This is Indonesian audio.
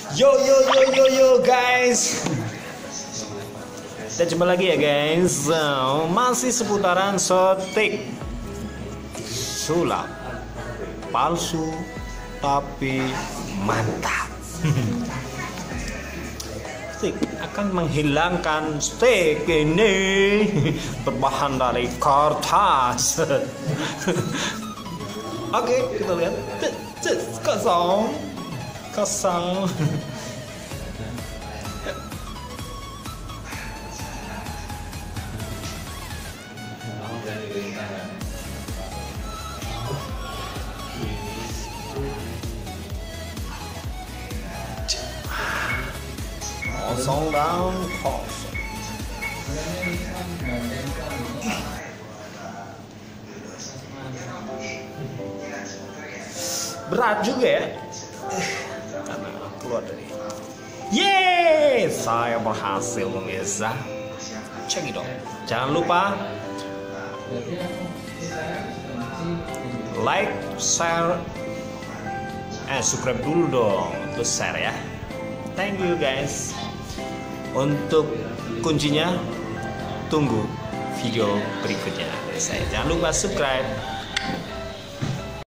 Yo guys. Kita jumpa lagi ya guys. Masih seputaran sotik sulap palsu tapi mantap. Stick akan menghilangkan stick ini berbahan dari kertas. Oke, kita lihat. Kosong. Kosong dan kosong. Berat juga ya. Karena keluar dari. Yeay, saya berhasil pemirsa. Cek dong. Jangan lupa like, share, subscribe dulu dong, terus share ya. Thank you guys. Untuk kuncinya tunggu video berikutnya dari saya. Jangan lupa subscribe.